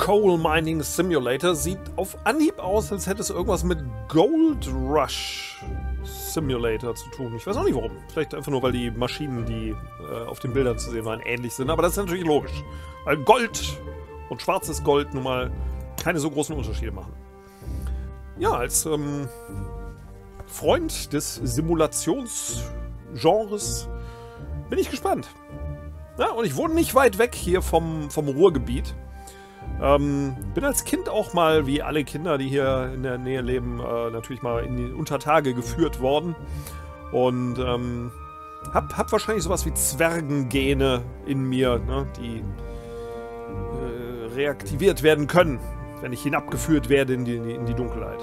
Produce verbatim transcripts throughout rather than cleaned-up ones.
Coal Mining Simulator sieht auf Anhieb aus, als hätte es irgendwas mit Gold Rush Simulator zu tun. Ich weiß auch nicht warum. Vielleicht einfach nur, weil die Maschinen, die äh, auf den Bildern zu sehen waren, ähnlich sind. Aber das ist natürlich logisch. Weil Gold und schwarzes Gold nun mal keine so großen Unterschiede machen. Ja, als ähm, Freund des Simulationsgenres bin ich gespannt. Ja, und ich wohne nicht weit weg hier vom, vom Ruhrgebiet. Ähm, bin als Kind auch mal, wie alle Kinder, die hier in der Nähe leben, äh, natürlich mal in die Untertage geführt worden. Und ähm, hab, hab wahrscheinlich sowas wie Zwergengene in mir, ne, die äh, reaktiviert werden können, wenn ich hinabgeführt werde in die, in die Dunkelheit.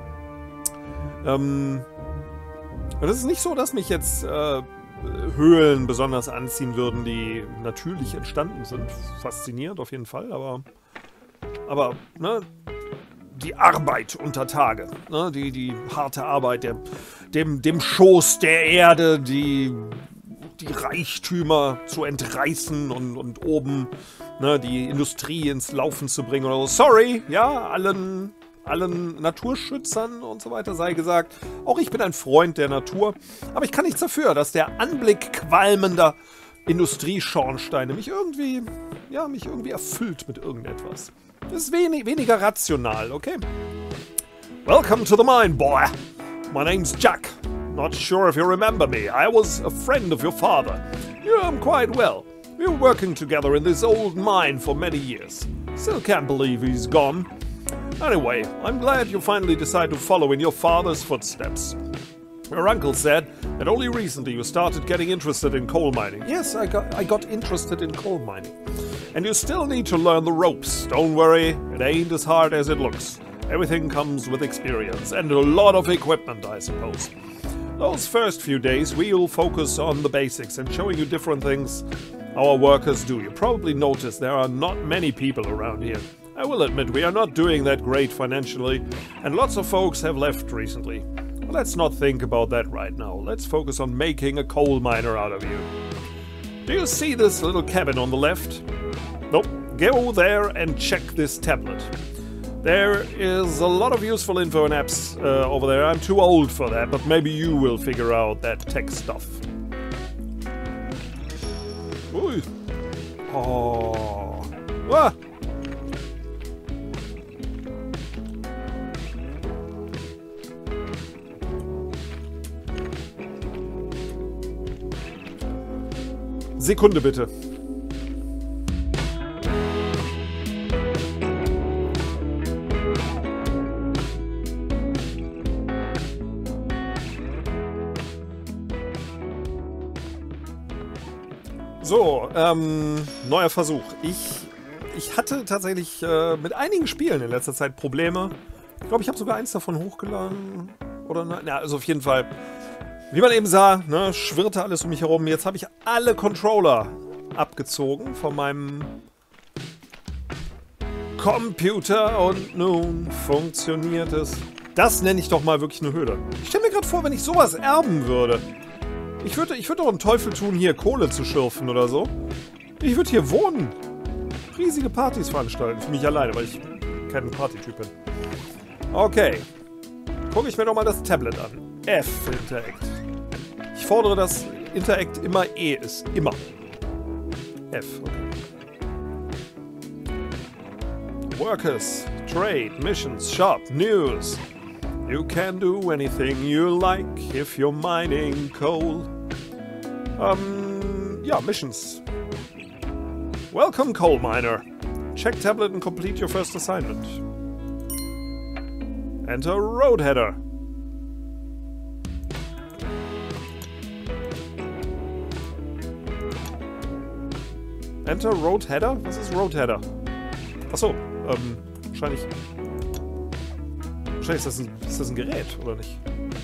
Ähm, und es ist nicht so, dass mich jetzt äh, Höhlen besonders anziehen würden, die natürlich entstanden sind. Faszinierend auf jeden Fall, aber, aber ne, die Arbeit unter Tage, ne, die, die harte Arbeit, der, dem, dem Schoß der Erde, die, die Reichtümer zu entreißen und, und oben ne, die Industrie ins Laufen zu bringen oder so. Sorry, ja, allen... allen Naturschützern und so weiter sei gesagt. Auch ich bin ein Freund der Natur. Aber ich kann nichts dafür, dass der Anblick qualmender Industrieschornsteine mich irgendwie, ja, mich irgendwie erfüllt mit irgendetwas. Das ist wenig, weniger rational, okay? Welcome to the mine, boy. My name's Jack. Not sure if you remember me. I was a friend of your father. You know him quite well. We were working together in this old mine for many years. Still can't believe he's gone. Anyway, I'm glad you finally decided to follow in your father's footsteps. Your uncle said that only recently you started getting interested in coal mining. Yes, I got, I got interested in coal mining. And you still need to learn the ropes. Don't worry, it ain't as hard as it looks. Everything comes with experience and a lot of equipment, I suppose. Those first few days we'll focus on the basics and showing you different things our workers do. You probably noticed there are not many people around here. I will admit we are not doing that great financially, and lots of folks have left recently. But let's not think about that right now. Let's focus on making a coal miner out of you. Do you see this little cabin on the left? Nope. Go there and check this tablet. There is a lot of useful info and apps uh, over there. I'm too old for that, but maybe you will figure out that tech stuff. Ui. Oh. Ah. Sekunde bitte. So, ähm, neuer Versuch. Ich, ich hatte tatsächlich äh, mit einigen Spielen in letzter Zeit Probleme. Ich glaube, ich habe sogar eins davon hochgeladen. Oder nein? Ja, also auf jeden Fall. Wie man eben sah, ne, schwirrte alles um mich herum. Jetzt habe ich alle Controller abgezogen von meinem Computer und nun funktioniert es. Das nenne ich doch mal wirklich eine Höhle. Ich stelle mir gerade vor, wenn ich sowas erben würde. Ich würde ich würd doch einen Teufel tun, hier Kohle zu schürfen oder so. Ich würde hier wohnen. Riesige Partys veranstalten. Für mich alleine, weil ich kein Partytyp bin. Okay. Gucke ich mir doch mal das Tablet an. F für Interact. Ich fordere, dass Interact immer E ist. Immer. F, okay. Workers, Trade, Missions, Shop, News. You can do anything you like if you're mining coal. Ähm, ja, Missions. Welcome, coal miner. Check tablet and complete your first assignment. Enter Roadheader. Enter Roadheader? Was ist Roadheader? Achso, ähm, wahrscheinlich... Wahrscheinlich ist das, ein, ist das ein Gerät, oder nicht?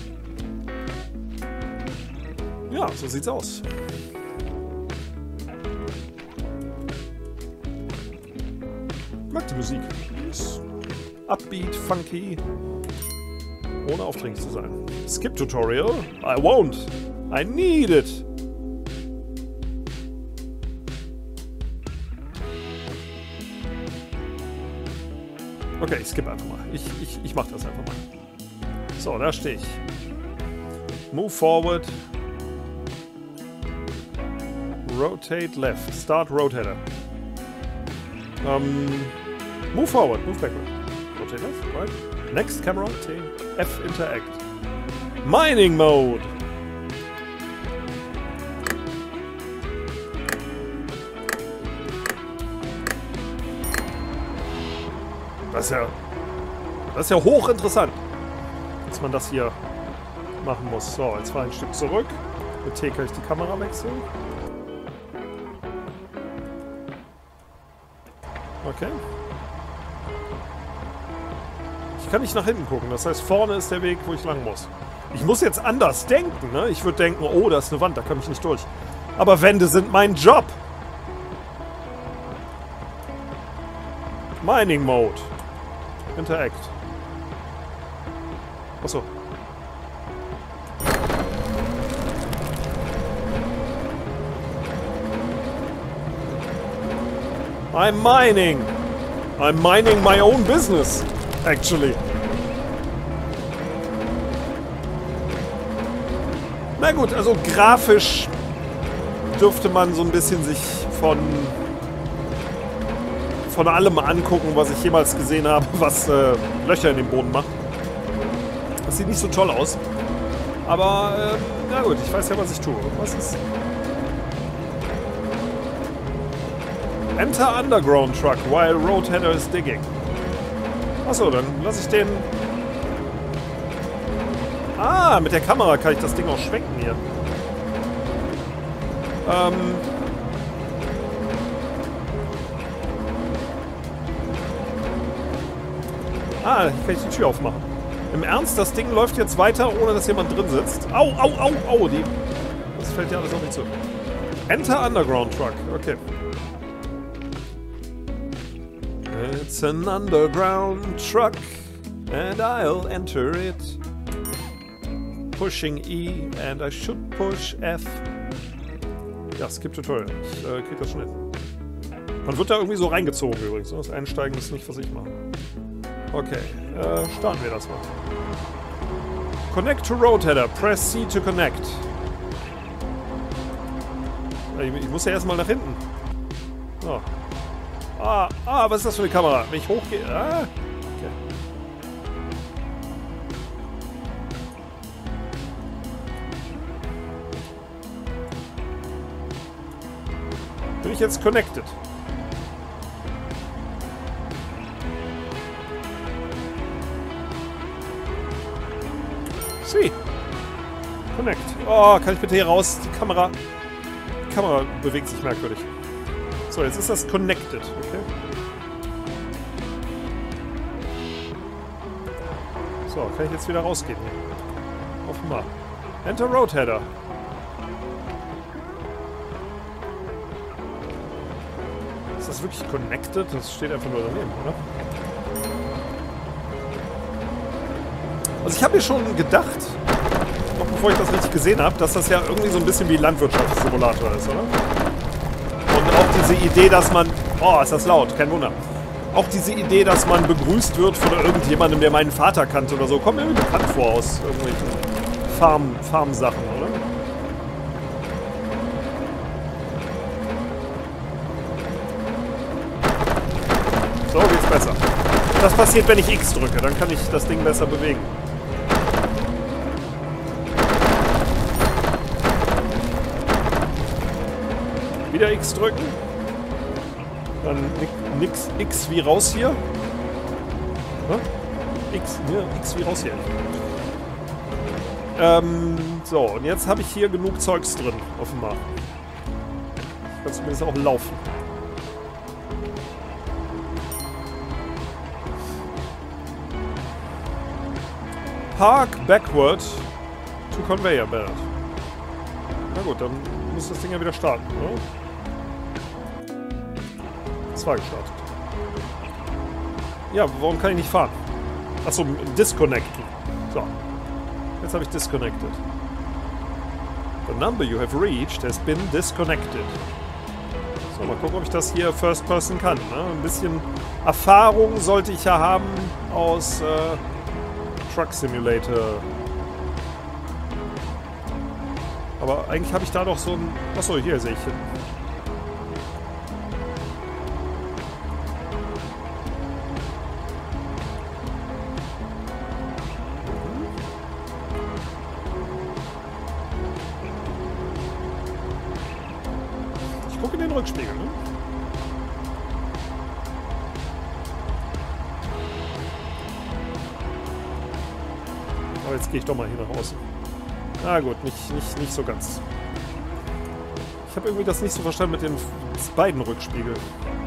Ja, so sieht's aus. Ich mag die Musik. Ist upbeat, funky, ohne aufdringlich zu sein. Skip Tutorial? I won't. I need it. Okay, ich skippe einfach mal. Ich, ich, ich mach das einfach mal. So, da stehe ich. Move forward. Rotate left. Start rotator. Um, move forward. Move backward. Rotate left. Right. Next camera. T. F interact. Mining mode. Das ist ja, das ist ja hochinteressant, dass man das hier machen muss. So, jetzt fahr ein Stück zurück. Mit T kann ich die Kamera wechseln. Okay. Ich kann nicht nach hinten gucken. Das heißt, vorne ist der Weg, wo ich lang muss. Ich muss jetzt anders denken, ne? Ich würde denken, oh, da ist eine Wand, da komme ich nicht durch. Aber Wände sind mein Job. Mining Mode. Interact. Achso. I'm mining. I'm mining my own business, actually. Na gut, also grafisch dürfte man so ein bisschen sich von von allem angucken, was ich jemals gesehen habe, was äh, Löcher in den Boden macht. Das sieht nicht so toll aus. Aber, äh, na gut, ich weiß ja, was ich tue. Was ist? Enter Underground Truck while Roadheader is digging. Achso, dann lasse ich den... Ah, mit der Kamera kann ich das Ding auch schwenken hier. Ähm... Ah, hier kann ich die Tür aufmachen. Im Ernst, das Ding läuft jetzt weiter, ohne dass jemand drin sitzt. Au, au, au, au. Die, das fällt ja alles auf mich zu. Enter Underground Truck. Okay. It's an underground truck and I'll enter it. Pushing E and I should push F. Ja, Skip Tutorial. Ich äh, krieg das schnell. Man wird da irgendwie so reingezogen übrigens. Das Einsteigen ist nicht, was ich mache. Okay, äh, starten wir das mal. Connect to Roadheader. Press C to connect. Ich, ich muss ja erstmal nach hinten. Oh. Ah, ah, was ist das für eine Kamera? Wenn ich hochgehe... Ah, okay. Bin ich jetzt connected? See. Connect. Oh, kann ich bitte hier raus? Die Kamera... Die Kamera bewegt sich merkwürdig. So, jetzt ist das connected, okay? So, kann ich jetzt wieder rausgehen hier? Offenbar. Enter Roadheader. Ist das wirklich connected? Das steht einfach nur daneben, oder? Also ich habe mir schon gedacht, noch bevor ich das richtig gesehen habe, dass das ja irgendwie so ein bisschen wie Landwirtschaftssimulator ist, oder? Und auch diese Idee, dass man... Oh, ist das laut, kein Wunder. Auch diese Idee, dass man begrüßt wird von irgendjemandem, der meinen Vater kannte oder so, kommt mir irgendwie bekannt vor aus irgendwelchen Farm, Farm-Sachen, oder? So geht's besser. Das passiert, wenn ich X drücke, dann kann ich das Ding besser bewegen. Wieder X drücken. Dann nix, X wie raus hier. Hm? X, ne? X wie raus hier. Ähm, so, und jetzt habe ich hier genug Zeugs drin, offenbar. Ich kann zumindest auch laufen. Park backward to conveyor belt. Na gut, dann muss das Ding ja wieder starten, oder? Es war gestartet. Ja, warum kann ich nicht fahren? Achso, disconnecten. So. Jetzt habe ich disconnected. The number you have reached has been disconnected. So, mal gucken, ob ich das hier First Person kann. Ne? Ein bisschen Erfahrung sollte ich ja haben aus äh, Truck Simulator. Aber eigentlich habe ich da doch so ein... Achso, hier sehe ich hin. Ich gucke in den Rückspiegel, ne? Aber jetzt gehe ich doch mal hier nach außen. Na gut, nicht, nicht, nicht so ganz. Ich habe irgendwie das nicht so verstanden mit den beiden Rückspiegeln.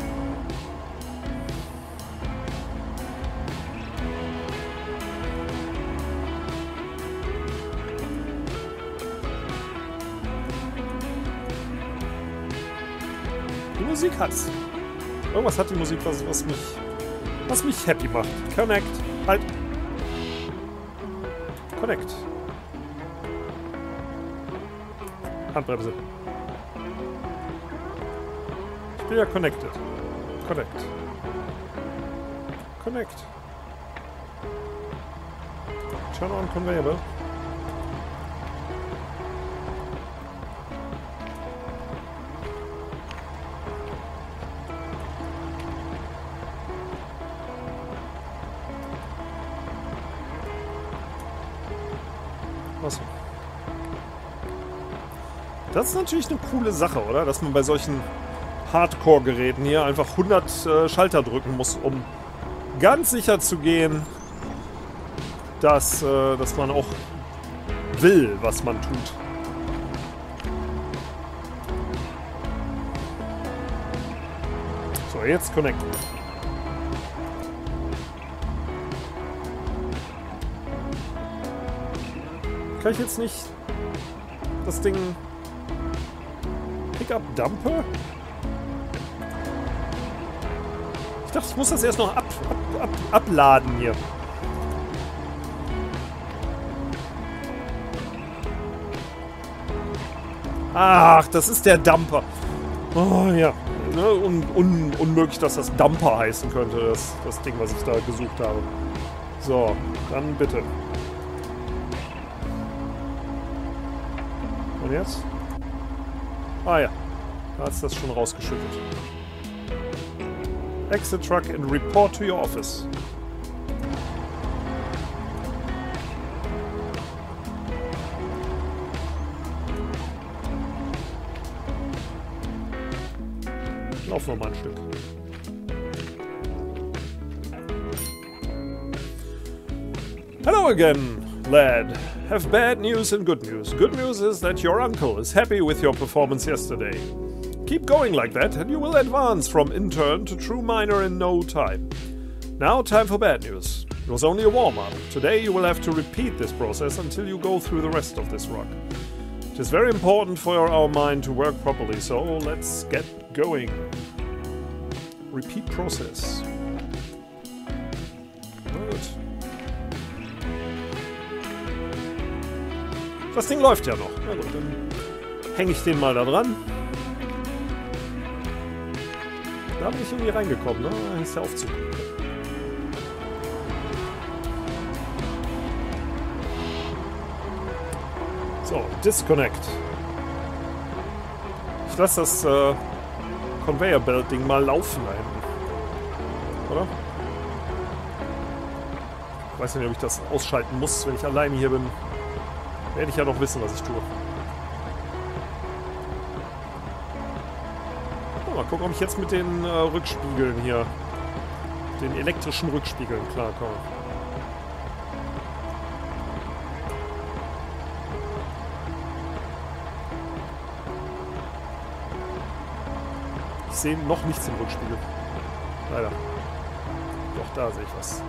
Die Musik hat's. Irgendwas hat die Musik, was, was mich was mich happy macht. Connect. Halt. Connect. Handbremse. Ich bin ja connected. Connect. Connect. Turn on conveyor belt. Achso. Das ist natürlich eine coole Sache, oder? Dass man bei solchen Hardcore-Geräten hier einfach hundert äh, Schalter drücken muss, um ganz sicher zu gehen, dass, äh, dass man auch will, was man tut. So, jetzt connecten. Kann ich jetzt nicht das Ding Pickup Dumper? Ich dachte, ich muss das erst noch ab, ab, ab, abladen hier. Ach, das ist der Dumper. Oh ja. Ne, un, un, unmöglich, dass das Dumper heißen könnte, das, das Ding, was ich da gesucht habe. So, dann bitte. Und jetzt? Ah ja, da ist das schon rausgeschüttet. Exit truck and report to your office. Lauf noch mal ein Stück. Hello again, lad. Have bad news and good news. Good news is that your uncle is happy with your performance yesterday. Keep going like that and you will advance from intern to true miner in no time. Now time for bad news. It was only a warm-up. Today you will have to repeat this process until you go through the rest of this rock. It is very important for our mine to work properly, so let's get going. Repeat process. Na gut. Das Ding läuft ja noch. Na gut, dann hänge ich den mal da dran. Da bin ich irgendwie reingekommen, ne? Da ist der Aufzug. So, Disconnect. Ich lasse das äh, Conveyor Belt Ding mal laufen da hinten. Oder? Ich weiß nicht, ob ich das ausschalten muss, wenn ich alleine hier bin. Werde ich ja noch wissen, was ich tue. Oh, mal gucken, ob ich jetzt mit den äh, Rückspiegeln hier, den elektrischen Rückspiegeln klarkomme. Ich sehe noch nichts im Rückspiegel. Leider. Doch, da sehe ich was.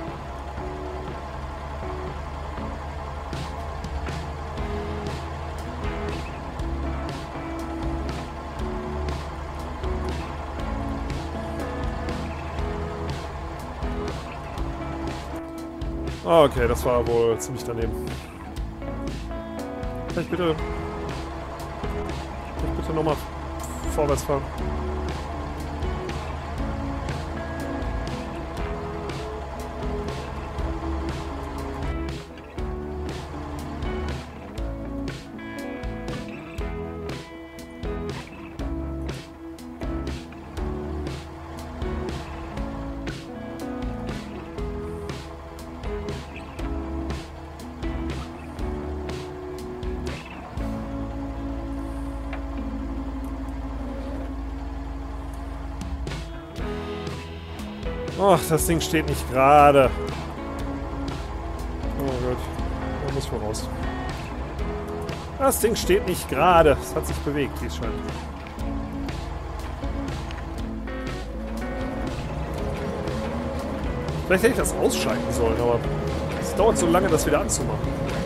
Ah, okay, das war wohl ziemlich daneben. Kann ich bitte... Kann ich bitte nochmal vorwärts fahren? Ach, das Ding steht nicht gerade. Oh Gott. Da muss voraus. Das Ding steht nicht gerade. Es hat sich bewegt, wie es scheint. Vielleicht hätte ich das ausschalten sollen, aber es dauert so lange, das wieder anzumachen.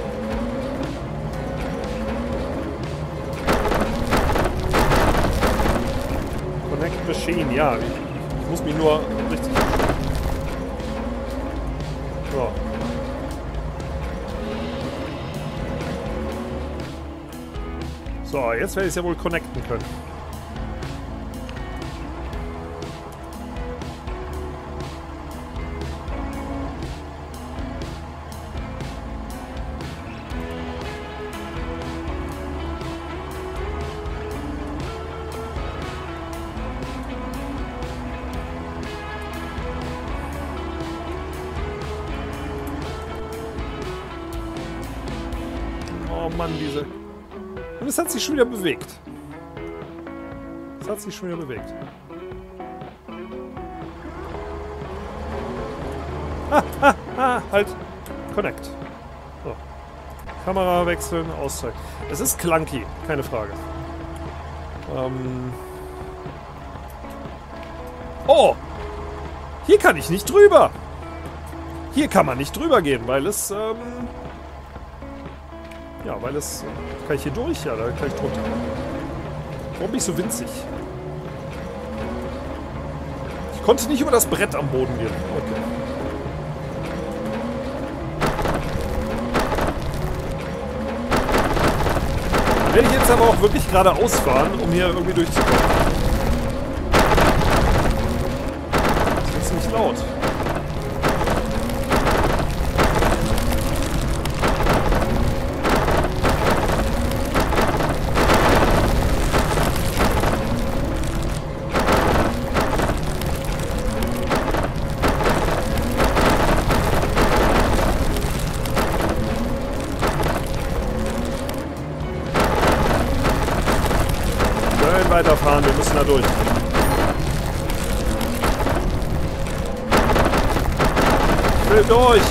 Connect Machine, ja. Ich muss mich nur richtig... So. So, jetzt werde ich es ja wohl connecten können. Oh Mann, diese... Und es hat sich schon wieder bewegt. Es hat sich schon wieder bewegt. Ah, ah, ah, halt. Connect. So. Kamera wechseln, auszeigen. Es ist clunky, keine Frage. Ähm... Oh! Hier kann ich nicht drüber! Hier kann man nicht drüber gehen, weil es... Ähm ja, weil es... Kann ich hier durch? Ja, da kann ich drunter. Warum bin ich so winzig? Ich konnte nicht über das Brett am Boden gehen. Okay. Werde ich jetzt aber auch wirklich geradeaus fahren, um hier irgendwie durchzukommen. Das ist ziemlich laut. Weiterfahren, wir müssen da durch. Ich will durch!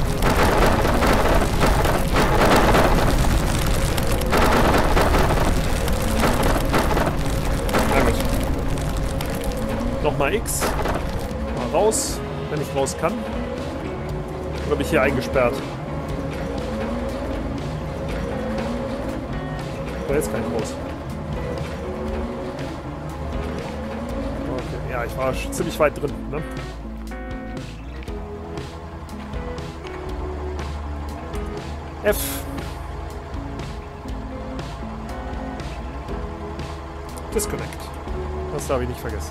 Na gut. Nochmal X. Mal raus, wenn ich raus kann. Oder bin ich hier eingesperrt? Da jetzt kann ich raus. Ja, ich war ziemlich weit drin, ne? F. Disconnect. Das darf ich nicht vergessen.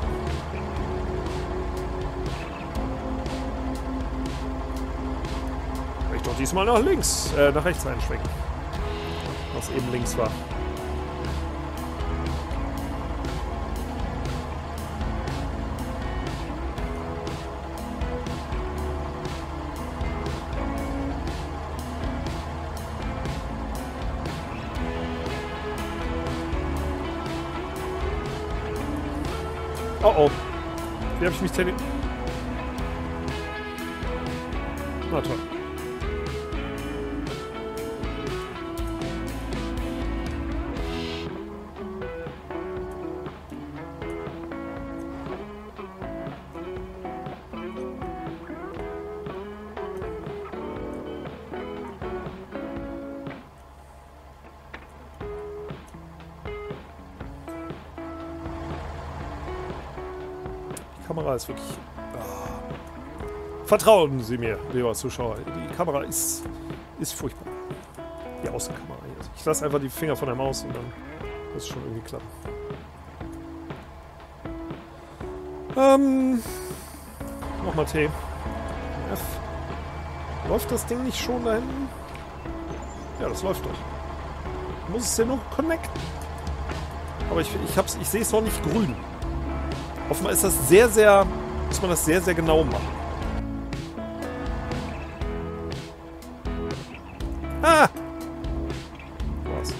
Ich doch diesmal nach links, äh, nach rechts einschwenken. Was eben links war. Oh oh. Wie habe ich mich tele... Na toll. Die Kamera ist wirklich... Oh. Vertrauen Sie mir, lieber Zuschauer. Die Kamera ist, ist furchtbar. Die Außenkamera hier. Ich lasse einfach die Finger von der Maus und dann wird es schon irgendwie klappen. Ähm... Nochmal T. F. Läuft das Ding nicht schon da hinten? Ja, das läuft doch. Muss es ja nur connecten. Aber ich, ich, hab's, ich sehe es noch nicht grün. Offenbar ist das sehr, sehr... Muss man das sehr, sehr genau machen. Ah! Was?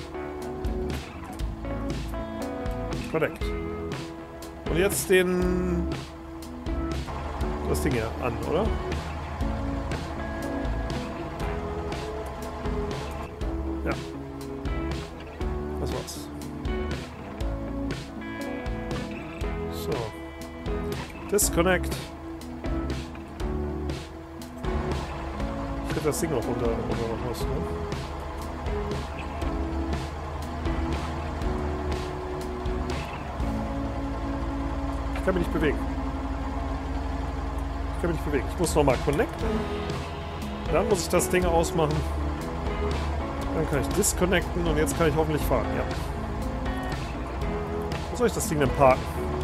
Korrekt. Und jetzt den... das Ding hier an, oder? Ja. Das war's. So. Disconnect. Ich hätte das Ding noch runter oder noch was, ne? Ich kann mich nicht bewegen. Ich kann mich nicht bewegen. Ich muss nochmal connecten. Dann muss ich das Ding ausmachen. Dann kann ich disconnecten und jetzt kann ich hoffentlich fahren. Ja. Wo soll ich das Ding denn parken?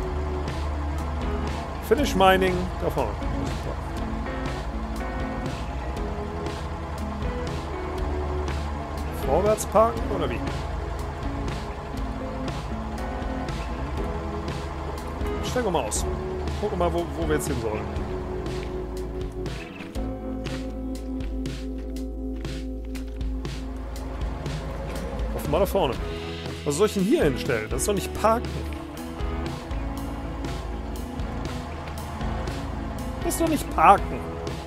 Finish Mining. Da vorne. Vorwärts parken oder wie? Steigen wir mal aus. Gucken wir mal, wo, wo wir jetzt hin sollen. Offenbar da vorne. Was soll ich denn hier hinstellen? Das ist doch nicht parken. Das ist doch nicht parken.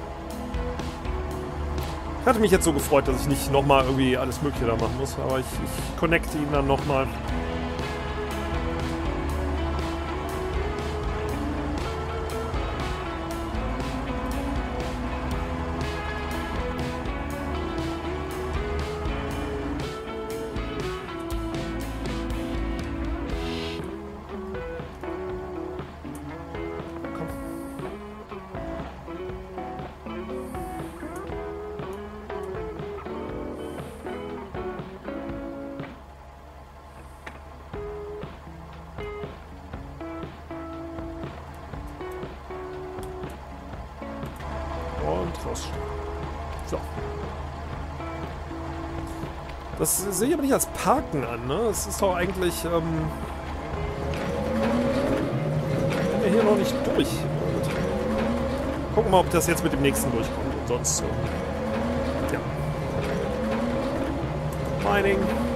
Ich hatte mich jetzt so gefreut, dass ich nicht nochmal irgendwie alles Mögliche da machen muss, aber ich, ich connecte ihn dann nochmal. Und rausstellen. So. Das sehe ich aber nicht als Parken an, ne? Das ist doch eigentlich, ähm... wir hier noch nicht durch. Gut. Gucken wir mal, ob das jetzt mit dem nächsten durchkommt. Und sonst, ähm, ja. Mining.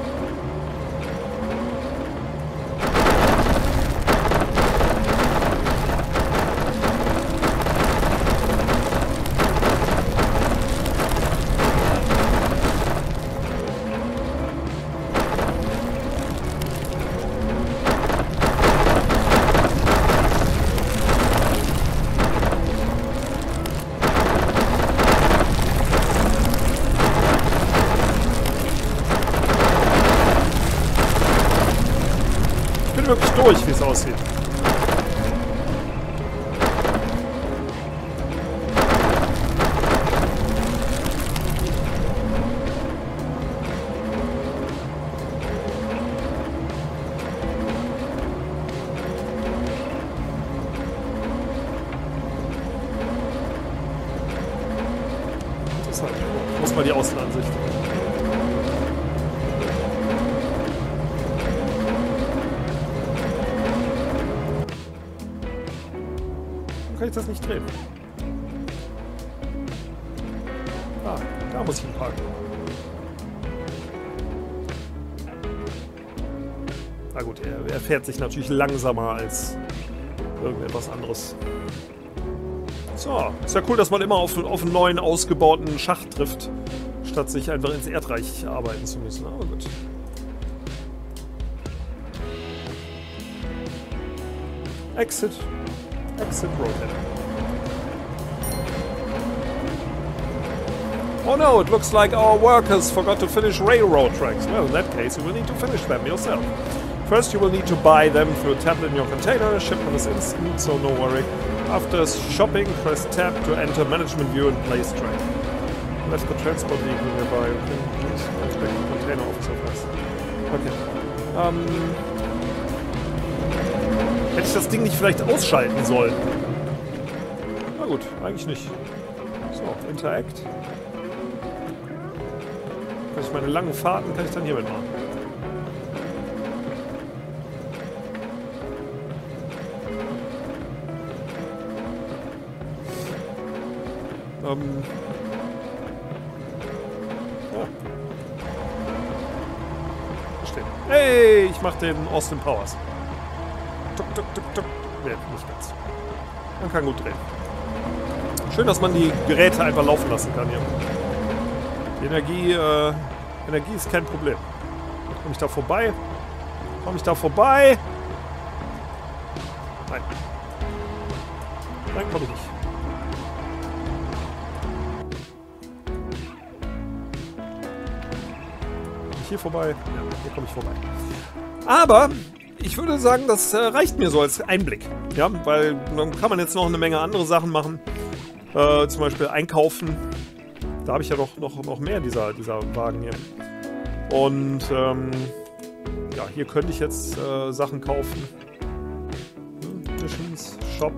Wirklich durch, wie es aussieht. Interessant. Ich muss mal die Außenansicht. Kann ich das nicht drehen? Ah, da muss ich ihn parken. Na gut, er, er fährt sich natürlich langsamer als irgendetwas anderes. So, ist ja cool, dass man immer auf, auf einen neuen, ausgebauten Schacht trifft, statt sich einfach ins Erdreich arbeiten zu müssen. Aber gut. Exit. Exit roadhead. Oh no, it looks like our workers forgot to finish railroad tracks. Well, in that case, you will need to finish them yourself. First, you will need to buy them through a tablet in your container. Shipment is instant, so no worry. After shopping, press tab to enter management view and place track. Left the transport vehicle nearby. Okay, please inspect the container officer first. Okay. Um... Hätte ich das Ding nicht vielleicht ausschalten sollen? Na gut, eigentlich nicht. So, Interact. Kann ich meine langen Fahrten, kann ich dann hiermit machen. Ähm. Ja. Verstehen. Hey, ich mach den Austin Powers. Tuk, tuk, tuk, tuk. Ne, nicht ganz. Man kann gut drehen. Schön, dass man die Geräte einfach laufen lassen kann hier. Die Energie, äh, Energie ist kein Problem. Komme ich da vorbei? Komme ich da vorbei? Nein. Nein, komme ich nicht. Komm ich hier vorbei? Ja, hier komme ich vorbei. Aber ich würde sagen, das äh, reicht mir so als Einblick. Ja, weil dann kann man jetzt noch eine Menge andere Sachen machen. Äh, zum Beispiel einkaufen. Da habe ich ja doch noch, noch mehr dieser, dieser Wagen hier. Und ähm, ja, hier könnte ich jetzt äh, Sachen kaufen. Hm, Missions, Shop.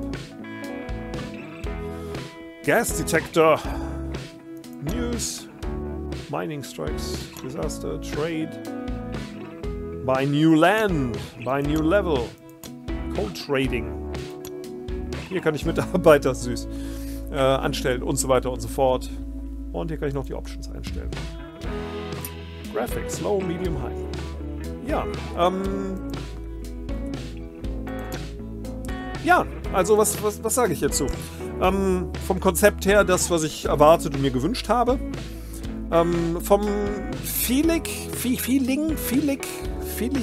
Gas Detector. News. Mining Strikes. Disaster. Trade. Buy new land. Buy new level. Cold Trading. Hier kann ich Mitarbeiter, süß, äh, anstellen und so weiter und so fort. Und hier kann ich noch die Options einstellen. Graphics, Low, Medium, High. Ja, ähm... Ja, also was, was, was sage ich jetzt so? Ähm, vom Konzept her das, was ich erwartet und mir gewünscht habe. Ähm, vom Feeling, Feeling, Feeling, Feeling,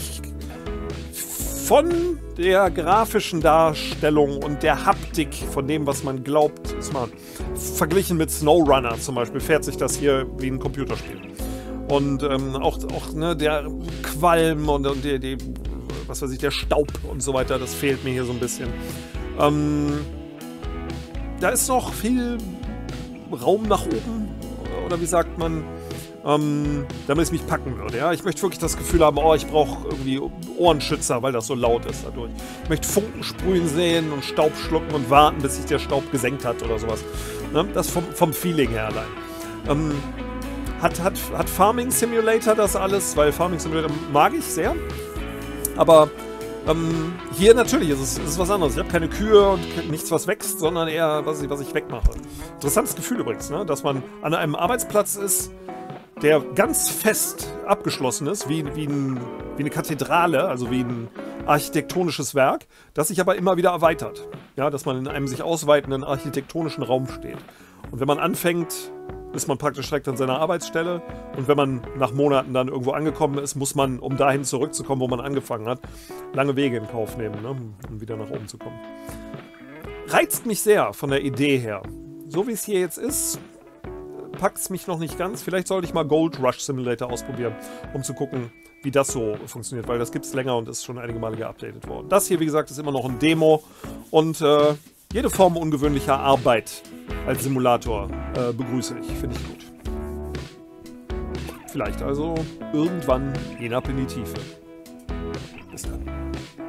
von der grafischen Darstellung und der Haptik von dem, was man glaubt, ist mal verglichen mit SnowRunner zum Beispiel, fährt sich das hier wie ein Computerspiel. Und ähm, auch, auch ne, der Qualm und, und die, die, was weiß ich, der Staub und so weiter, das fehlt mir hier so ein bisschen. Ähm, da ist noch viel Raum nach oben, oder wie sagt man, ähm, damit es mich packen würde. Ja? Ich möchte wirklich das Gefühl haben, oh, ich brauche irgendwie Ohrenschützer, weil das so laut ist dadurch. Ich möchte Funken sprühen sehen und Staub schlucken und warten, bis sich der Staub gesenkt hat oder sowas. Ne? Das vom, vom Feeling her allein. Ähm, hat, hat, hat Farming Simulator das alles? Weil Farming Simulator mag ich sehr. Aber ähm, hier natürlich ist es, ist es was anderes. Ich habe keine Kühe und nichts, was wächst, sondern eher, was ich, was ich wegmache. Interessantes Gefühl übrigens, ne? Dass man an einem Arbeitsplatz ist, der ganz fest abgeschlossen ist, wie, wie, ein, wie eine Kathedrale, also wie ein architektonisches Werk, das sich aber immer wieder erweitert. Ja, dass man in einem sich ausweitenden architektonischen Raum steht. Und wenn man anfängt, ist man praktisch direkt an seiner Arbeitsstelle. Und wenn man nach Monaten dann irgendwo angekommen ist, muss man, um dahin zurückzukommen, wo man angefangen hat, lange Wege in Kauf nehmen, ne, um wieder nach oben zu kommen. Reizt mich sehr von der Idee her. So wie es hier jetzt ist, packt es mich noch nicht ganz. Vielleicht sollte ich mal Gold Rush Simulator ausprobieren, um zu gucken, wie das so funktioniert, weil das gibt es länger und ist schon einige Male geupdatet worden. Das hier, wie gesagt, ist immer noch ein Demo und äh, jede Form ungewöhnlicher Arbeit als Simulator äh, begrüße ich. Finde ich gut. Vielleicht also irgendwann hinab in die Tiefe. Bis dann.